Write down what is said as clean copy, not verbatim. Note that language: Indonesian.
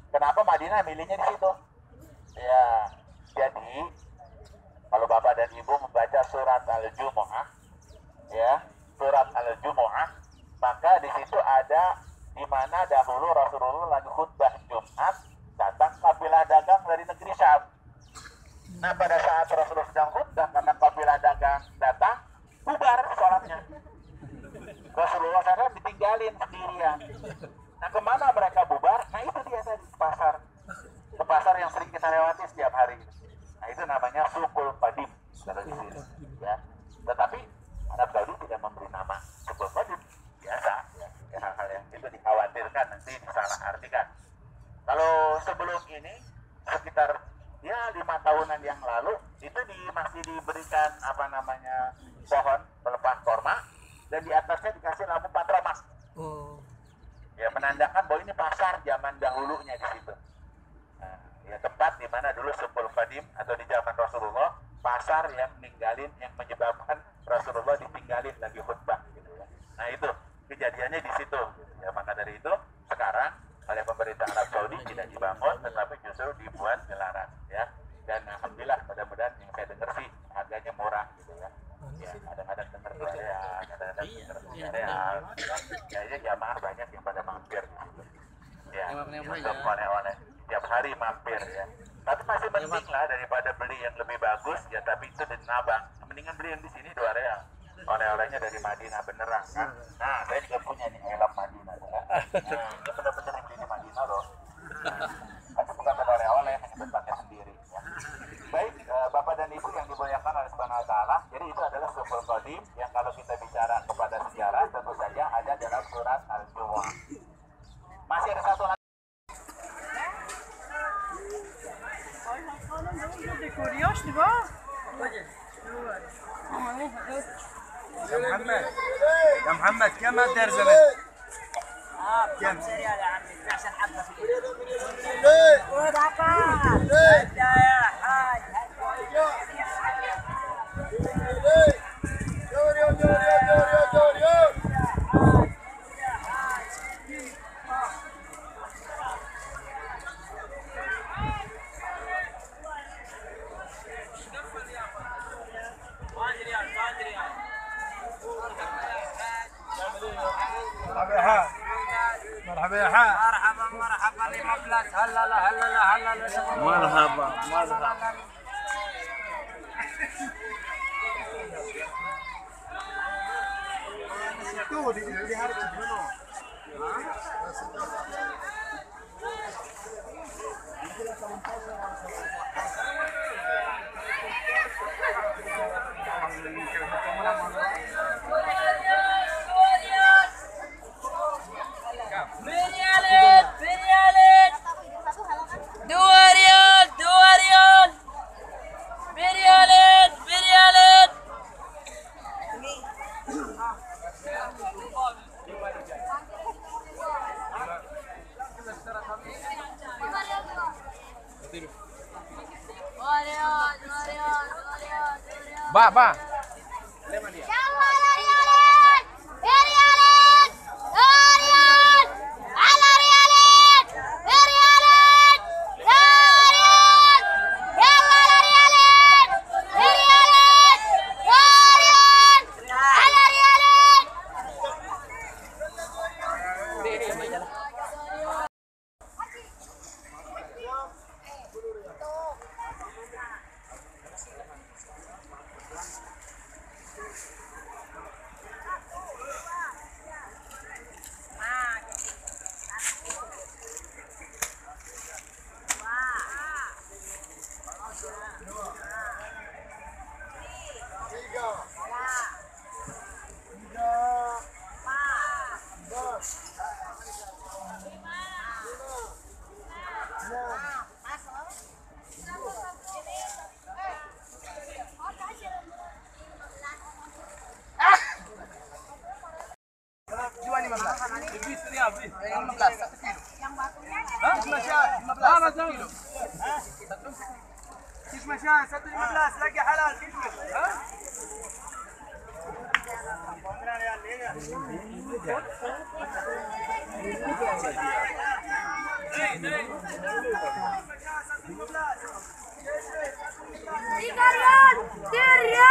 Kenapa Madinah milihnya di situ? Ya, jadi kalau Bapak dan Ibu membaca surat Al-Jumu'ah, ya, surat Al-Jumu'ah, maka di situ ada di mana dahulu Rasulullah lagi khutbah Jumat, datang kabilah dagang dari negeri Syam. Nah, pada saat Rasulullah sedang khutbah, karena kabilah dagang datang, bubar sholatnya. Rasulullah SAW ditinggalin sendirian. Nah, kemana mereka bubar? Nah, itu dia tadi, pasar. Ke pasar yang sering kita lewati setiap hari. Nah, itu namanya Sukul Qadim. Ya. Tetapi Arab Saudi tidak memberi nama Sukul Qadim. Biasa, ya. Hal-hal yang itu dikhawatirkan nanti disalah artikan. Kalau sebelum ini, sekitar ya 5 tahunan yang lalu, itu masih diberikan apa namanya pohon pelepah korma, dan di atasnya dikasih lampu patromak. Ya, menandakan bahwa ini pasar zaman dahulunya di situ. Nah, ya tempat di mana dulu Sukul Qadim atau di zaman Rasulullah, pasar yang ninggalin, yang menyebabkan Rasulullah ditinggalin lagi khutbah gitu ya. Nah, itu kejadiannya di situ. Ya, maka dari itu sekarang oleh pemerintah Arab Saudi tidak dibangun, tetapi justru dibuat gelaran ya. Dan alhamdulillah, mudah-mudahan yang saya dengar sih harganya murah gitu ya. Ya, kadang-kadang dengar 2 real, kadang-kadang dengar 3 real. Kayaknya jamaah banyak yang pada mampir gitu. Ya, untuk oleh-oleh tiap hari mampir ya. Tapi masih penting lah daripada beli yang lebih bagus ya, tapi itu di Nabang. Mendingan beli yang di sini 2 real. Oleh-olehnya dari Madinah beneran kan. Nah, saya juga punya nih helm Madinah ya. Nah, itu benar-benar yang beli di Madinah loh. Tapi bukan oleh-oleh, hanya berpakai sendiri ya. Baik, Bapak dan Ibu yang dimuliakan oleh Subhanahu wa Ta'ala, jadi itu adalah Sukul Qadim yang kalau kita bicara kepada sejarah tentu saja ada dalam surat Al-Jumu'ah. Masih ada satu lagi. يا محمد يا محمد كم الدرس زمان؟ كم؟ ريال يا عمي 12 حبه في ودعك هدا يا حاج مرحبا يا حاج. مرحبا مرحبا لمبلس هلا لا هلا لا هلا لا مرحبا مرحبا. Ba. مشان 15 لقى حلال كشمش ها Tiga Rian,